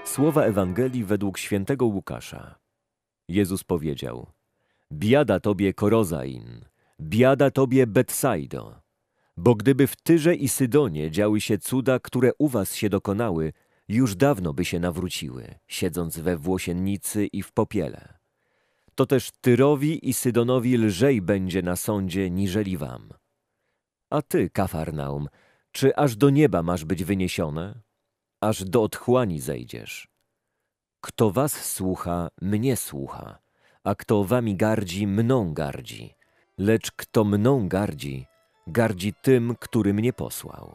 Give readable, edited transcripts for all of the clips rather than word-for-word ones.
Słowa Ewangelii według świętego Łukasza. Jezus powiedział: Biada tobie, Korozain, biada tobie, Betsaido, bo gdyby w Tyrze i Sydonie działy się cuda, które u was się dokonały, już dawno by się nawróciły, siedząc we włosiennicy i w popiele. To też Tyrowi i Sydonowi lżej będzie na sądzie, niżeli wam. A ty, Kafarnaum, czy aż do nieba masz być wyniesione? Aż do otchłani zejdziesz. Kto was słucha, mnie słucha, a kto wami gardzi, mną gardzi. Lecz kto mną gardzi, gardzi tym, który mnie posłał.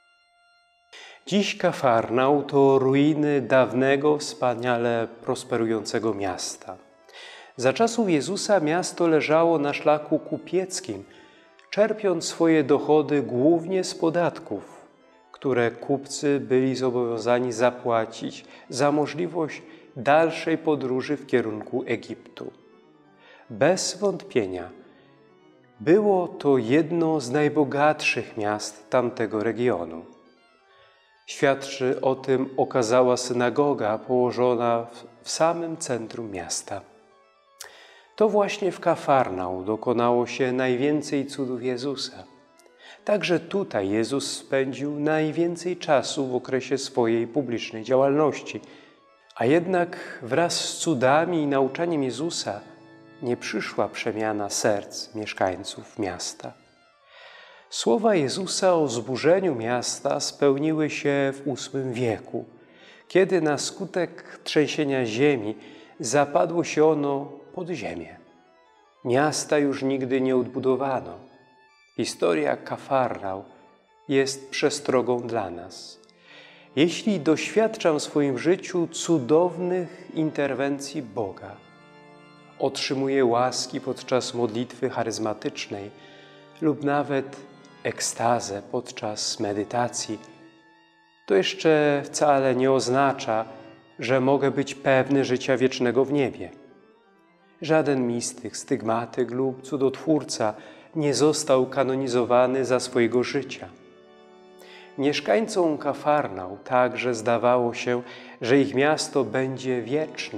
Dziś Kafarnaum to ruiny dawnego, wspaniale prosperującego miasta. Za czasów Jezusa miasto leżało na szlaku kupieckim, czerpiąc swoje dochody głównie z podatków, które kupcy byli zobowiązani zapłacić za możliwość dalszej podróży w kierunku Egiptu. Bez wątpienia było to jedno z najbogatszych miast tamtego regionu. Świadczy o tym okazała synagoga położona w samym centrum miasta. To właśnie w Kafarnaum dokonało się najwięcej cudów Jezusa. Także tutaj Jezus spędził najwięcej czasu w okresie swojej publicznej działalności. A jednak wraz z cudami i nauczaniem Jezusa nie przyszła przemiana serc mieszkańców miasta. Słowa Jezusa o zburzeniu miasta spełniły się w VIII wieku, kiedy na skutek trzęsienia ziemi zapadło się ono pod ziemię. Miasta już nigdy nie odbudowano. Historia Kafarnaum jest przestrogą dla nas. Jeśli doświadczam w swoim życiu cudownych interwencji Boga, otrzymuję łaski podczas modlitwy charyzmatycznej lub nawet ekstazę podczas medytacji, to jeszcze wcale nie oznacza, że mogę być pewny życia wiecznego w niebie. Żaden mistyk, stygmatyk lub cudotwórca nie został kanonizowany za swojego życia. Mieszkańcom Kafarnaum także zdawało się, że ich miasto będzie wieczne.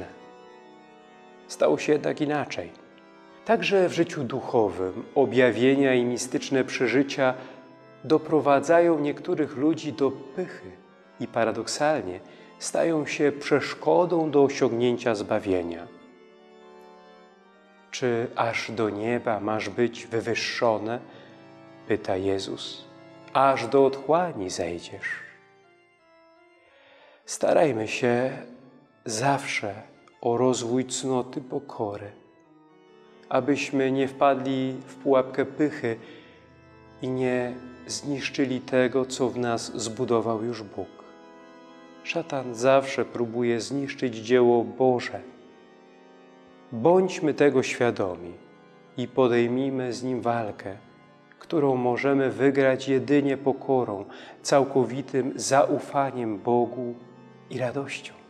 Stało się jednak inaczej. Także w życiu duchowym objawienia i mistyczne przeżycia doprowadzają niektórych ludzi do pychy i paradoksalnie stają się przeszkodą do osiągnięcia zbawienia. Czy aż do nieba masz być wywyższone? Pyta Jezus. Aż do otchłani zejdziesz. Starajmy się zawsze o rozwój cnoty pokory, abyśmy nie wpadli w pułapkę pychy i nie zniszczyli tego, co w nas zbudował już Bóg. Szatan zawsze próbuje zniszczyć dzieło Boże. Bądźmy tego świadomi i podejmijmy z nim walkę, którą możemy wygrać jedynie pokorą, całkowitym zaufaniem Bogu i radością.